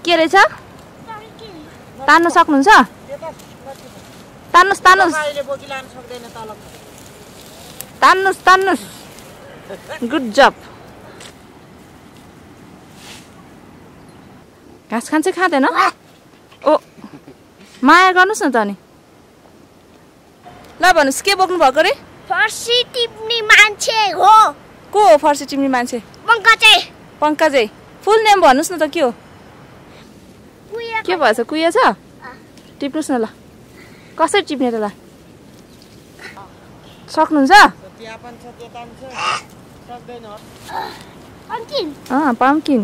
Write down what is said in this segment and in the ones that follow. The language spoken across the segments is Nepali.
के रहेछ? तान्नु सक्नुहुन्छ? तान्नुस् तान्नुस् तान्नुस् तान्नुस् गुड जब। घाँस खान्छ खाँदैन? ओ माया गर्नुस् न त अनि। ल भन्नुस् के बोक्नु भएको रे? फर्सी टिप्ने मान्छे हो। को हो फर्सी टिप्ने मान्छे? पंकजै। पंकजै। फुल नेम भन्नुस् न त के हो? के भएछ? कुहिया छ? टिप्नुस् न ल। कसरी टिप्ने त ल? सक्नुहुन्छ? पम्किन। पम्किन।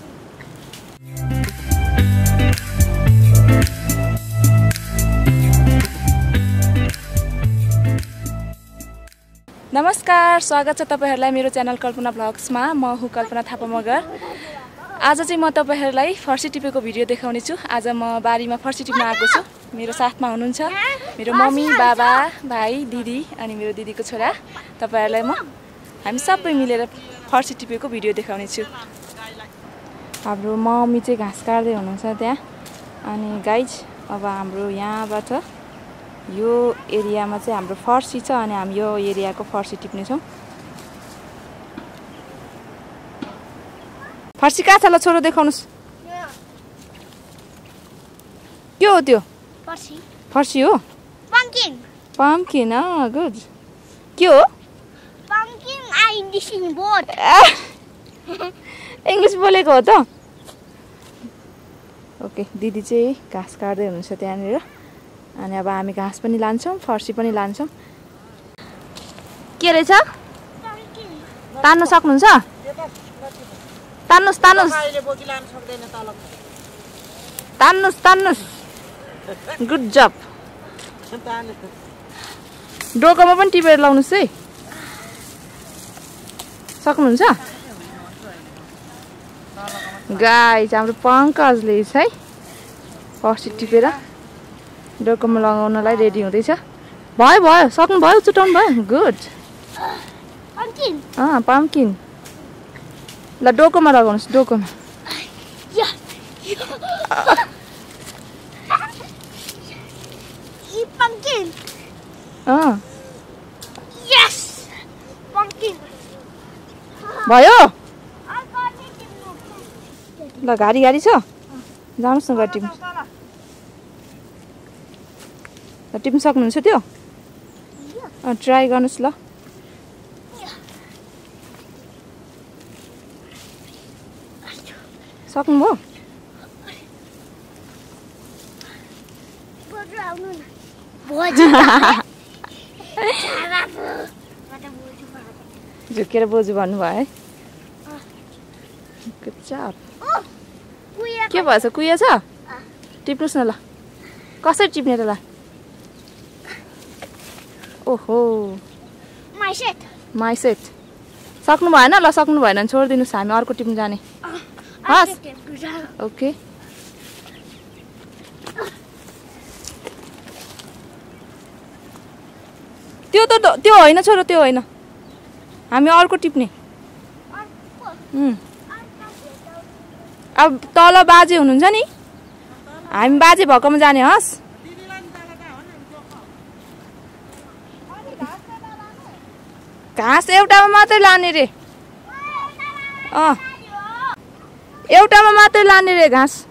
नमस्कार, स्वागत छ तपाईहरुलाई मेरो च्यानल कल्पना भ्लग्समा। म हुँ कल्पना थापा मगर। आज चाहिँ म तपाईहरुलाई फर्सी टिपेको भिडियो देखाउने छु। आज म बारीमा फर्सी टिप्न आएको छु। मेरो साथमा हुनुहुन्छ मेरो मम्मी, बाबा, भाइ, दिदी अनि मेरो दिदीको छोरा। तपाईहरुलाई हामी सबै मिलेर फर्सी टिपेको भिडियो देखाउने छु। हाम्रो मम्मी चाहिँ घाँस काट्दै हुनुहुन्छ त्यहाँ। अनि गाइज अब हाम्रो यहाँबाट यो एरियामा चाहिँ हाम्रो फर्सी छ अनि हामी यो एरियाको फर्सी टिप्ने छौं। फर्सी कहाँ छ ल छोरो देखाउनुस्। के हो त्यो? फर्सी। फर्सी हो? पम्किन। Pumpkin, good. के हो? पम्किन आइडिस इन बोट। इंग्लिश बोलेको हो त? ओके, दिदी चाहिँ घाँस काट्दै हुनुहुन्छ त्यहाँनिर। अनि अब हामी घाँस पनि लान्छौं, फर्सी पनि लान्छौं। के रहेछ? तान्नु सक्नुहुन्छ? तान्नुस् तान्नुस् तान्नुस् तान्नुस् गुड जब। डोकोमा पनि टिपेर लाउनुस् है। सक्नुहुन्छ? गाइस हाम्रो पंकजले है फर्सी टिपेर डोकोमा लगाउनलाई रेडी हुँदैछ। भयो भयो, सक्नु भयो, चुटाउनु भयो। गुड। पम्किन। पम्किन। ल डोकोमा लगाउनुस्, डोकोमा। पम्किन। यस पम्किन। भयो? ल गाडी गाडी छ? जानुस् न गाडी टिप्नु। ल टिप्नु सक्नुहुन्छ त्यो? ट्राई गर्नुस् ल। सक्नुभयो? झुकेर बोजू भन्नुभयो है। Good job. के भएछ? कुहिया छ? टिप्नुस् न ल। कसरी टिप्ने त ल? ओहो माई सेट। सक्नु भएन? ल सक्नु भएन भने छोडिदिनुहोस्, हामी अर्को टिप्नु जाने। हस् ओके। त्यो होइन छोरो, त्यो होइन, हामी अर्को टिप्ने। अब तल बाजे हुनुहुन्छ नि, हामी बाजे भएकोमा जाने। हस् घाँस एउटामा मात्रै लाने रे। एउटामा मात्रै लाने रे घाँस।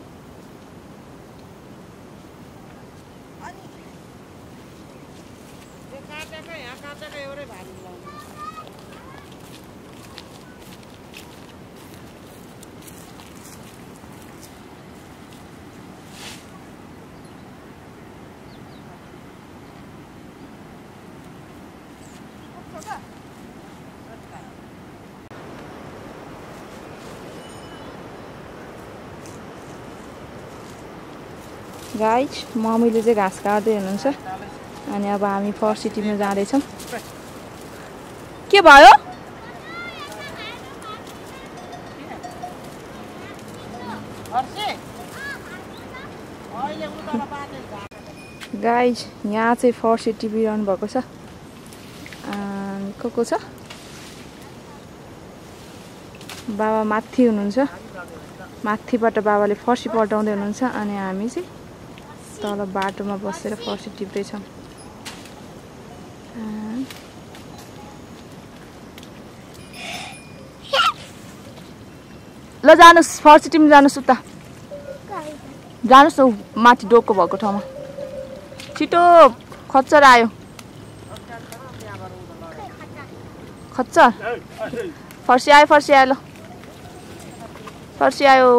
गाइज मम्मीले चाहिँ घाँस काट्दै हुनुहुन्छ अनि अब हामी फर्सी टिप्न जाँदैछौँ। के भयो? गाइज यहाँ चाहिँ फर्सी टिपिरहनु भएको छ। को छ? बाबा माथि हुनुहुन्छ। माथिबाट बाबाले फर्सी पल्टाउँदै हुनुहुन्छ अनि हामी चाहिँ तल बाटोमा बसेर फर्सी टिप्दैछौँ। ल जानुस् फर्सी टिप्नु जानुस् उता जानुस् न माथि डोको भएको ठाउँमा छिटो खच्चर आयो खच्चर फर्सी आयो ल फर्सी आयो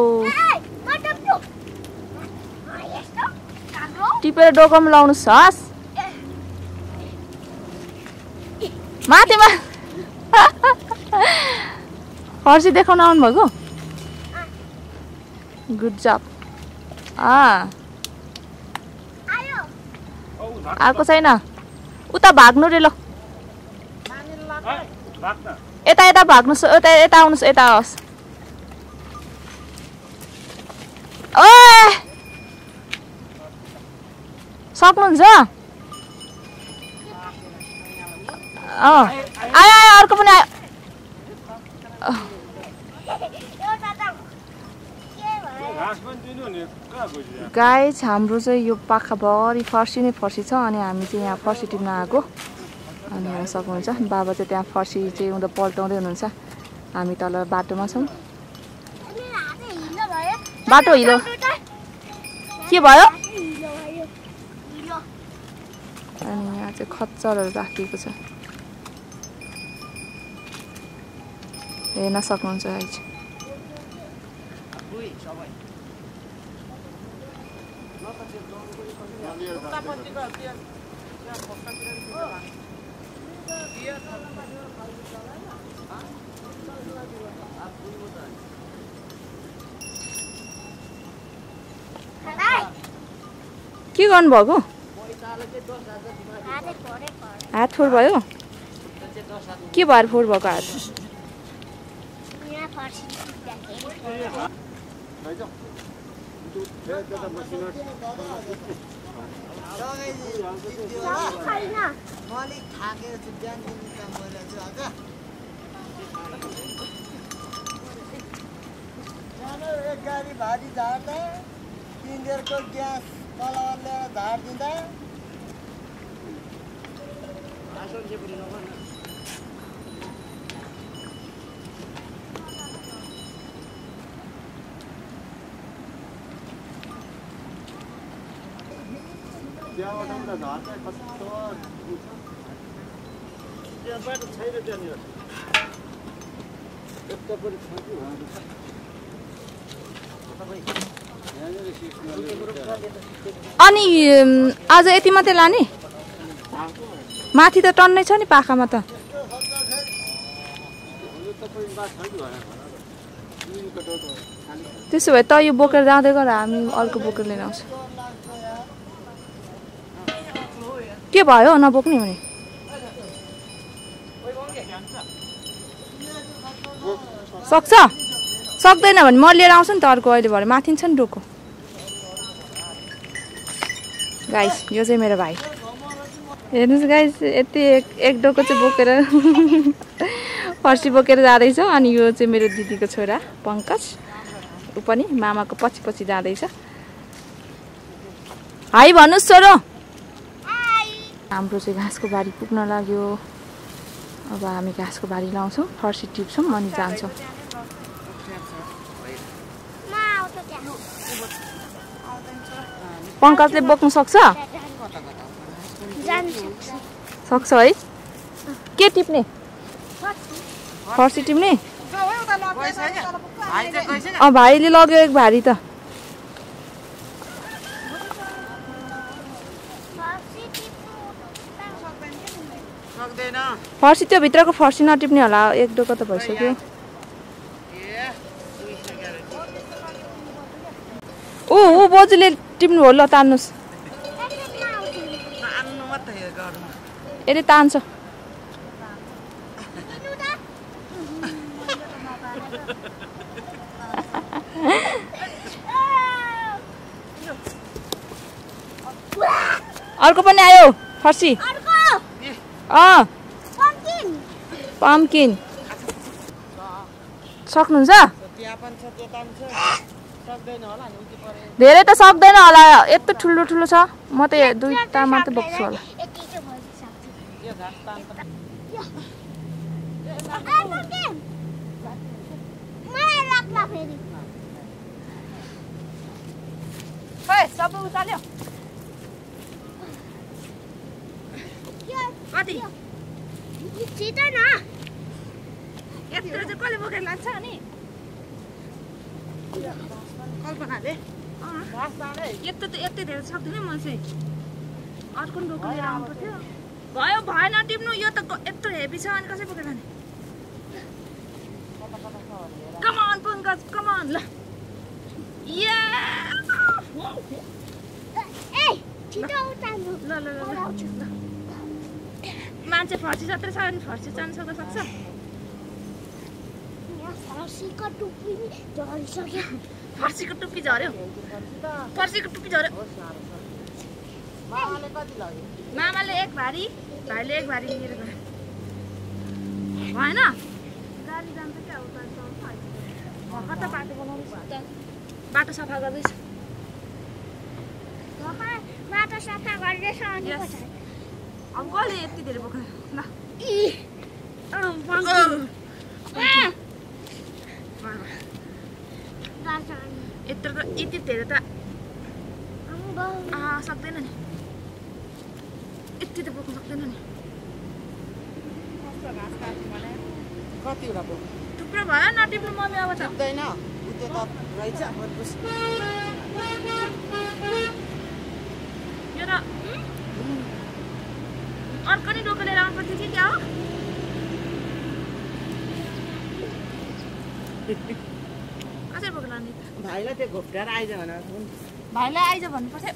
टिपेर डोकोमा लाउनुहोस् हस् माथिमा फर्सी देखाउन आउनुभएको गुड जब आएको छैन उता भाग्नु रे ल यता यता भाग्नुहोस् यता यता आउनुहोस् यता होस् ओए सक्नुहुन्छ आयो आयो अर्को पनि आयो गाइस हाम्रो चाहिँ यो पाखाभरि फर्सी नै फर्सी छ अनि हामी चाहिँ यहाँ फर्सी टिप्न आएको अनि हेर्न सक्नुहुन्छ बाबा चाहिँ त्यहाँ फर्सी चाहिँ उता पल्टाउँदै हुनुहुन्छ हामी तल बाटोमा छौँ बाटो हिलो के भयो अनि यहाँ चाहिँ खच्चरहरू राखिएको छ हेर्न सक्नुहुन्छ गाइस के गर्नुभएको हात फोहोर भयो के भएर फोहोर भएको हात एक गाडी भारी झार्दा 3 लिटरको ग्यास तलले झार दिँदा अनि आज यति मात्रै लाने माथि त टन्नै छ नि पाखामा त त्यसो भए त यो बोकेर जाँदै गर हामी अर्को बोकेर लिएर आउँछ के भयो नबोक्ने भने सक्छ सक्दैन भने म लिएर आउँछु नि त अर्को अहिले भरे माथि छ नि डोको गाइस यो चाहिँ मेरो भाइ हेर्नुहोस् गाइस यति एक डोको चाहिँ बोकेर फर्सी बोकेर जाँदैछ अनि यो चाहिँ मेरो दिदीको छोरा पङ्कज ऊ पनि मामाको पछि पछि जाँदैछ हाई भन्नुहोस् छोरो हाम्रो चाहिँ घाँसको बारी पुग्न लाग्यो अब हामी घाँसको बारी लाउँछौँ फर्सी टिप्छौँ अनि जान्छौँ पङ्कजले बोक्नु सक्छ सक्छ है के टिप्ने फर्सी टिप्ने भाइले लग्यो एक भारी त फर्सी त्यो भित्रको फर्सी नटिप्ने होला एक डोको त भइसक्यो ऊ बोजूले टिप्नु हो ल तान्नुहोस् यसले तान्छ अर्को पनि आयो फर्सी पम्किन सक्नुहुन्छ यहाँ पनि छ त्यता पनि छ सक्दैन होला नि उति परे धेरै त सक्दैन होला यत्रो ठुलो ठुलो छ म त दुईटा मात्र बोक्छु होला यति चाहिँ भइसक्छ यो घाँस तान त मलाई लाग्ला फेरि खै सबै उचाल्यो कति छिटो न यत्रो चाहिँ कसले बोकेर लान्छ अनि कल्पनाले घाँस तानै यत्रो त यति धेरै सक्दैन म चाहिँ अर्को बोकेर लिएर आउनु पर्थ्यो भयो भएन टिप्नु यो त यत्रो हेभी छ अनि कसै बोकेर लाने कमान पङ्कज कमान ल या ए छिटो उतार्नु ल ल ल मान्छे फर्सी जत्रै छ भने फर्सी जान सक्छ फर्सीको टुप्पी झरिसक्यो फर्सीको टुप्पी झर्यो फर्सीको टुप्पी झर्यो मामाले कति लाग्यो मामाले एक भारी भाइले एक भारी लिएर गयो भएन गाडी जान्छ क्या उता कता बाटो बनाउँदैछ बाटो सफा गर्दैछ बाटो सफा गर्दैछ अनि Yes. अब कसले यति धेरै बोक्यो ल यत्रो त यति धेरै त सक्दैन नि यति त बोक्नु सक्दैन नि कतिवटा बोक थुप्रो भयो नटिप्नु मम्मी अब त टिप्दैन त्यो त रहेछ यो त अर्को नि डोको लिएर आउनु पर्थ्यो कि क्या हो कसरी बोकेर लाने भाइलाई त्यो घोप्ट्याएर आइज भने भाइलाई आइज भन्नु पर्थ्यो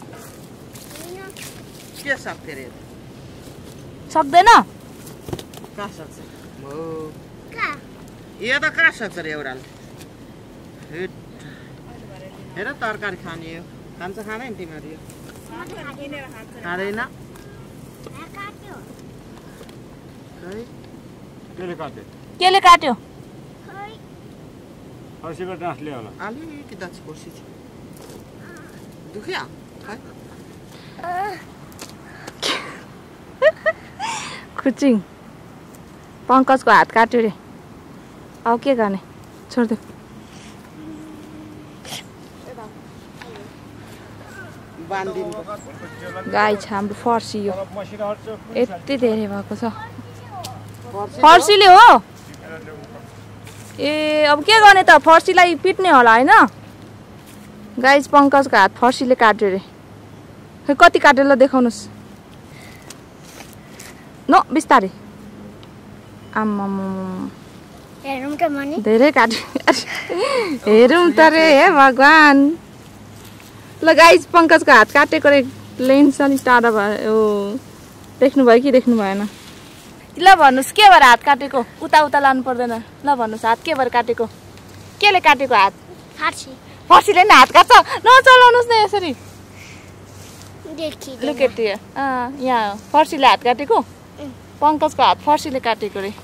के सक्थ्यो अरे सक्दैन कहाँ सक्छ हो कहाँ यो त कहाँ सक्छ अरे एउटाले हेर तरकारी खाने यो खान्छ खाँदैन तिमीहरू यो खाँदैन काट्यो केले काट्यो केले काट्यो खै फर्सीको डाँसले होला अलिकति दस पर्सी छ दुख्यो खै खुचिङ पङ्कजको हात काट्यो रे अब के गर्ने छोडिदियो बाँधिदिनु गाई छ हाम्रो फर्सी यो यति धेरै भएको छ फर्सीले हो ए अब के गर्ने त फर्सीलाई पिट्ने होला होइन गाइज पङ्कजको हात फर्सीले काट्यो रे खै कति काटेर ल देखाउनुहोस् न बिस्तारै आम्माम हेरौँ त मनी धेरै काट्यो हेरौँ त रे हे भगवान् ल गाइज पङ्कजको हात काटेको रे लेन्स अलिक टाढा भयो देख्नु भयो कि देख्नु भएन ल भन्नुहोस् के भएर हात काटेको उता उता लानु पर्दैन ल भन्नुहोस् हात के भएर काटेको केले काटेको हात फर्सी फर्सीले नि हात काट्छ नचलाउनुहोस् न यसरी देखिँदैन लुक एट हियर यहाँ फर्सीले हात काटेको पङ्कजको हात फर्सीले काटेको रे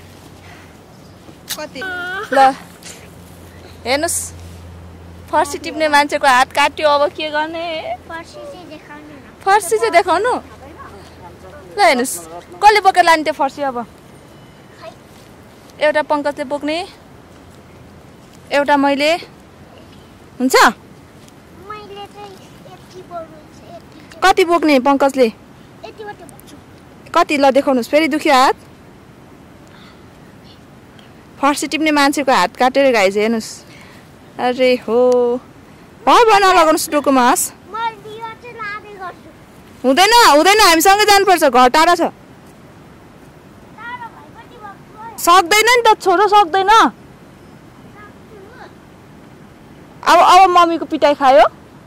कति ल हेर्नुहोस् फर्सी टिप्ने मान्छेको हात काट्यो अब के गर्ने फर्सी चाहिँ देखाउनु न फर्सी चाहिँ देखाउनु ल हेर्नुहोस् कसले बोकेर लाने त्यो फर्सी अब एउटा पङ्कजले बोक्ने एउटा मैले हुन्छ मैले चाहिँ यति बोल्नु यति कति बोक्ने पङ्कजले यति मात्र बोक्छु कति ल देखाउनुहोस् फेरि दुख्यो हात फर्सी टिप्ने मान्छेको हात काटेर गाइज हेर्नुहोस् अरे हो भयो नलगाउनुहोस् डोकोमा हाँस मैले यो चाहिँ लाँदै गर्छु हुँदैन हुँदैन हामीसँगै जानुपर्छ घर टाढा छ टाढो भए पनि बोक्छु सक्दैन नि त छोरो सक्दैन अब मम्मीको पिटाइ खायो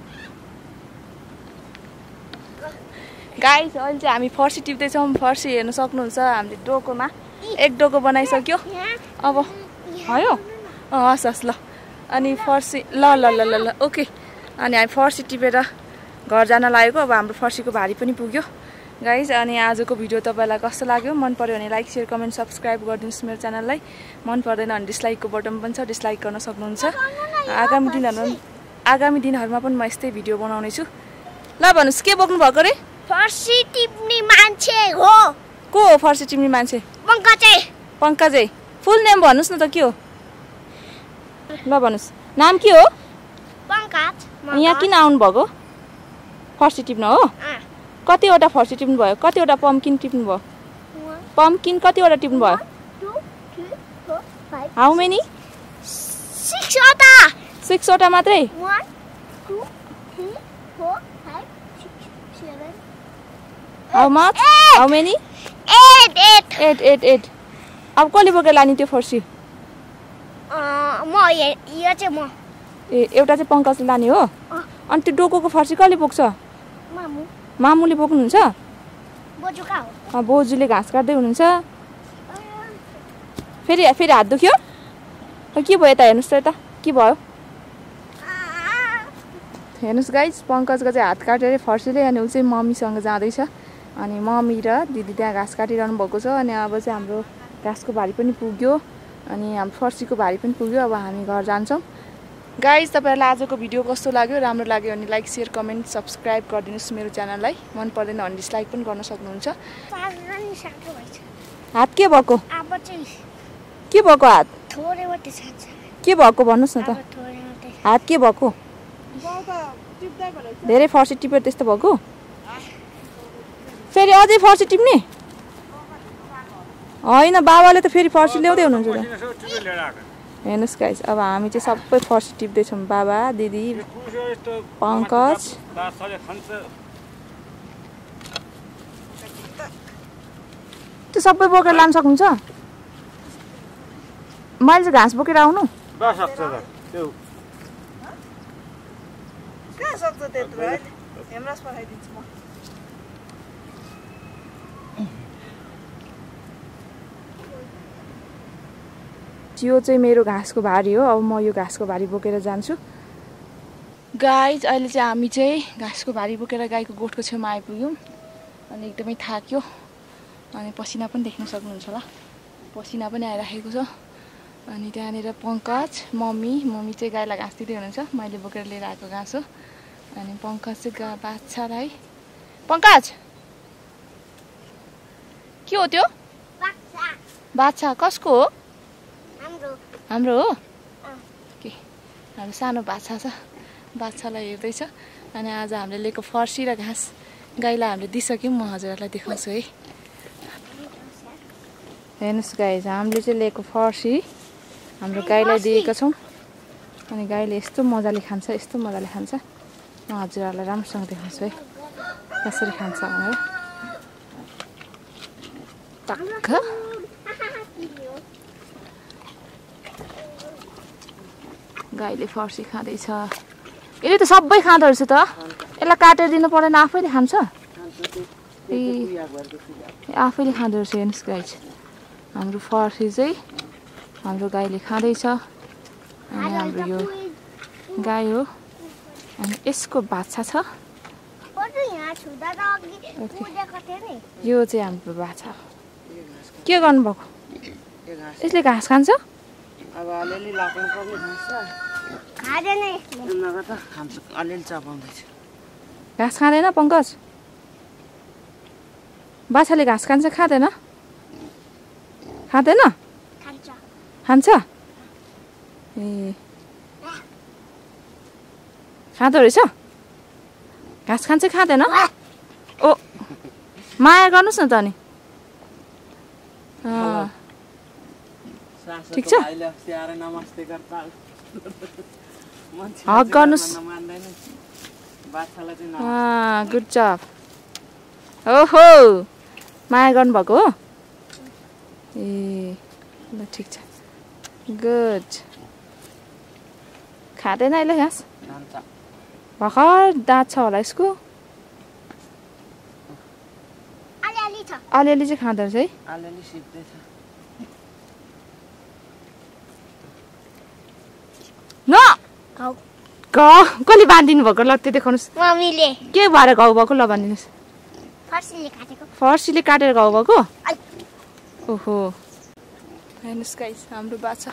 गाइस अहिले चाहिँ हामी फर्सी टिप्दैछौँ फर्सी हेर्न सक्नुहुन्छ हामीले डोकोमा एक डोको बनाइसक्यो अब भयो हस् हस् ल अनि फर्सी ल ल ल ल ल ओके अनि हामी फर्सी टिपेर घर जान लागेको अब हाम्रो फर्सीको भारी पनि पुग्यो गाइज अनि आजको भिडियो तपाईँलाई कस्तो लाग्यो मन पर्यो भने लाइक सेयर कमेन्ट सब्सक्राइब गरिदिनुहोस् मेरो च्यानललाई मन पर्दैन भने डिसलाइकको बटन पनि छ डिसलाइक गर्न सक्नुहुन्छ आगामी दिनहरुमा पनि म यस्तै भिडियो बनाउने छु ल भन्नुस् के बोक्नु भएको रे फर्सी टिप्ने मान्छे हो को हो फर्सी टिप्ने मान्छे पंकजै फुल नेम भन्नुस् न त के हो ल भन्नुस् नाम के हो पंकज यहाँ किन आउनु भएको फर्सी टिप्न हो कतिवटा फर्सी टिप्नु भयो कतिवटा पम्किन टिप्नु भयो पम्किन कतिवटा टिप्नु भयो 1 2 3 4 5 हाउ मेनी 6 वटा 6 वटा मात्रै 1 2 3 4 5 6 7 हाउ मच हाउ मेनी 8 अब कसले बोकेर लाने त्यो फर्सी म यो चाहिँ म ए एउटा चाहिँ पंकजले लाने हो अनि त्यो डोकोको फर्सी कसले बोक्छ मामु मामुले बोक्नुहुन्छ बोजू का हो बोजूले घाँस काट्दै हुनुहुन्छ फेरि हात दुख्यो के भयो त हेर्नुस् त यता के भयो हेर्नुस् गाइस पंकजको चाहिँ हात काटेर फर्सीले अनि ऊ चाहिँ मम्मीसँग जाँदैछ अनि मम्मी र दिदी त्यहाँ घाँस काटिरहनु भएको छ अनि अब चाहिँ हाम्रो घाँसको भारी पनि पुग्यो अनि हाम्रो फर्सीको भारी पनि पुग्यो अब हामी घर जान्छौँ गाइज तपाईहरुलाई आजको भिडियो कस्तो लाग्यो राम्रो लाग्यो भने लाइक सेयर कमेन्ट सब्सक्राइब गरिदिनुस् मेरो च्यानललाई मन पर्दैन भने डिसलाइक पनि गर्न सक्नुहुन्छ हात के भएको के भएको हात के भएको भन्नुस् न त हात के भएको धेरै फर्सी टिपेर त्यस्तो भएको फेरि अझै फर्सी टिप्ने होइन बाबाले त फेरि फर्सी ल्याउँदै हुनुहुन्छ हेर्नुस् गाइस अब हामी चाहिँ सबै फर्सी टिप्दैछौँ बाबा दिदी पंकज त्यो सबै बोकेर लान सक्नुहुन्छ मैले चाहिँ घाँस बोकेर आउनु यो चाहिँ मेरो घाँसको भारी हो अब म यो घाँसको भारी बोकेर जान्छु गाइज अहिले चाहिँ हामी चाहिँ घाँसको भारी बोकेर गाईको गोठको छेउमा आइपुग्यौँ अनि एकदमै थाक्यो अनि पसिना पनि देख्न सक्नुहुन्छ होला पसिना पनि आइराखेको छ अनि त्यहाँनिर पंकज मम्मी चाहिँ गाईलाई घाँस दिँदै हुनुहुन्छ मैले बोकेर लिएर आएको घाँस हो अनि पंकज चाहिँ बाछालाई पंकज के हो त्यो बाछा कसको हो हाम्रो हो के हाम्रो सानो बाछा छ बाछालाई हेर्दैछ अनि आज हामीले लिएको फर्सी र घाँस गाईलाई हामीले दिइसक्यौँ म हजुरहरूलाई देखाउँछु है हेर्नुहोस् गाइज हामीले चाहिँ लिएको फर्सी हाम्रो गाईलाई दिएका छौँ अनि गाईले यस्तो मजाले खान्छ म हजुरहरूलाई राम्रोसँग देखाउँछु है कसरी खान्छ भनेर टक्क गाईले फर्सी खाँदैछ यसले त सबै खाँदो रहेछ त यसलाई काटेर दिनु पर्दैन आफैले खान्छ ए आफैले खाँदो रहेछ हेर्नुहोस् गाई हाम्रो फर्सी चाहिँ हाम्रो गाईले खाँदैछ अनि हाम्रो यो गाई हो अनि यसको बाछा छ यो चाहिँ हाम्रो बाछा के गर्नुभएको यसले घाँस खान्छ अब अलिअलि लाग्नु पर्ने खान्छ अलिअलि चपाउँदैछ घाँस खाँदैन पंकज बाछाले घाँस खान्छ खाँदैन खान्छ ए खाँदो रहेछ घाँस खान्छ खाँदैन ओ माया गर्नुहोस् न त अनि ठिक छ हक गर्नुहोस् गुड जब ओहो माया गर्नुभएको हो ए ल ठिक छ गुड खाँदैन अहिले घाँस भर्खर दाँत छ होला यसको अलिअलि चाहिँ खाँदो रहेछ है न कसले बाँधिदिनु भएको ल त्यो देखाउनुहोस् मम्मीले के भएर घाउ भएको ल भनिदिनुहोस् फर्सीले काटेर घाउ भएको ओहो हेर्नुहोस् गाइस हाम्रो बाछा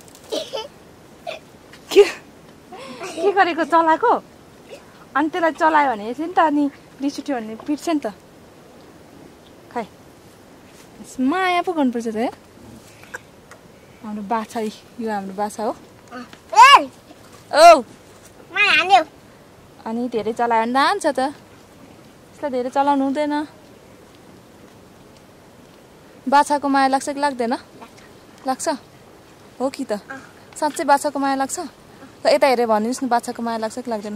के गरेको चलाएको अनि त्यसलाई चलायो भने यसो नि त अनि रिस उठ्यो भने पिट्छ नि त खै माया पो गर्नुपर्छ त हाम्रो बाछा यो हाम्रो बाछा हो औ अनि धेरै चलायो भने जान्छ त यसलाई धेरै चलाउनु हुँदैन बाछाको माया लाग्छ कि लाग्दैन लाग्छ हो कि त साँच्चै बाछाको माया लाग्छ ल यता हेरेर भन्नुहोस् न बाछाको माया लाग्छ कि लाग्दैन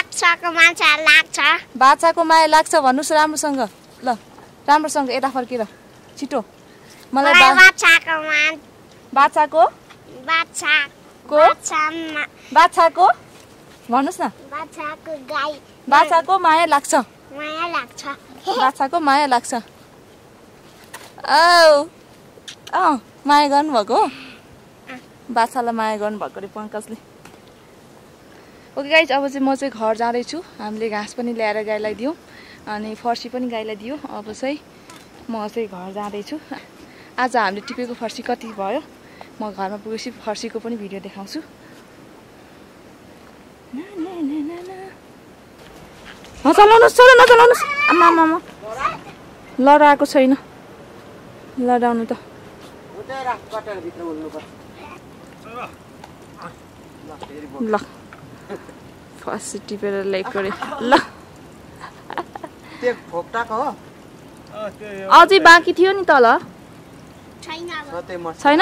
बाछाको माया लाग्छ भन्नुहोस् राम्रोसँग ल राम्रोसँग यता फर्केर छिटो मलाई बाछाको भन्नुहोस् न बाछाको माया लाग्छ बाछाको माया लाग्छ माया गर्नुभएको बाछालाई माया गर्नुभएको अरे पङ्कजले ओके गाइज अब चाहिँ म चाहिँ घर जाँदैछु हामीले घाँस पनि ल्याएर गाईलाई दियौँ अनि फर्सी पनि गाईलाई दियो अब चाहिँ म चाहिँ घर जाँदैछु आज हामीले टिपेको फर्सी कति भयो म घरमा पुगेपछि फर्सीको पनि भिडियो देखाउँछु नचलाउनुहोस् आमा लडाएको छैन लडाउनु त ल फर्सी टिपेर ल्याइक गरे ल अझै बाँकी थियो नि तल छैन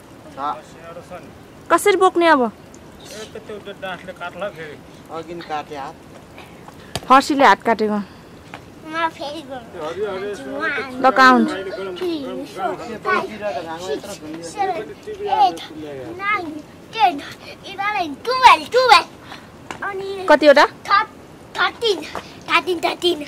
कसरी बोक्ने अब फर्सीले हात काटेको ल काउन्ट 10, 11, 12. कतिवटा 13.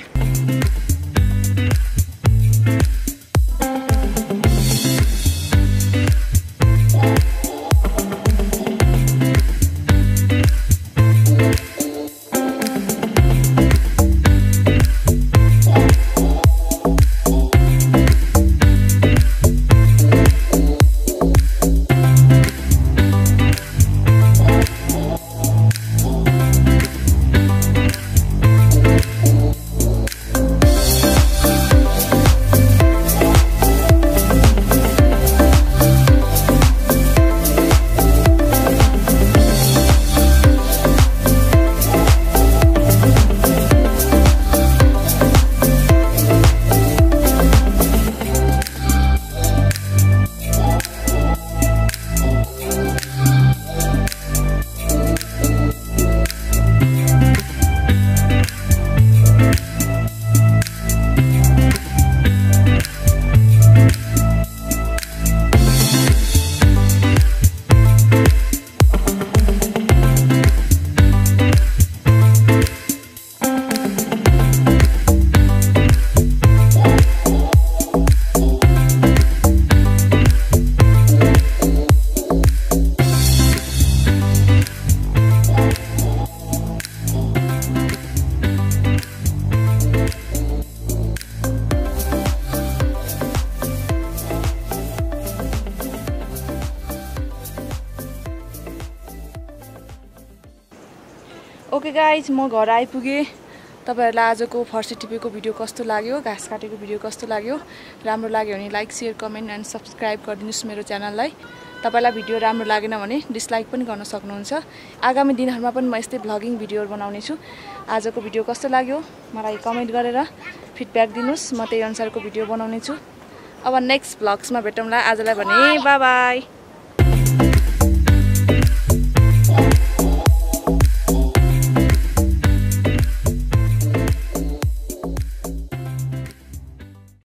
ओके गाइज म घर आइपुगेँ तपाईहरुलाई आजको फर्सी टिपेको भिडियो कस्तो लाग्यो घाँस काटेको भिडियो कस्तो लाग्यो राम्रो लाग्यो भने like share comment and subscribe गरिदिनुस् मेरो च्यानललाई तपाईलाई भिडियो राम्रो लागेन भने डिसलाइक पनि गर्न सक्नुहुन्छ आगामी दिनहरुमा पनि म यस्तै भ्लगिङ भिडियोहरु बनाउने छु आजको भिडियो कस्तो लाग्यो मलाई कमेन्ट गरेर फिडब्याक दिनुस् म त्यही अनुसारको भिडियो बनाउने छु अब नेक्स्ट भ्लग्समा भेटौँला आजलाई भने बाइ बाइ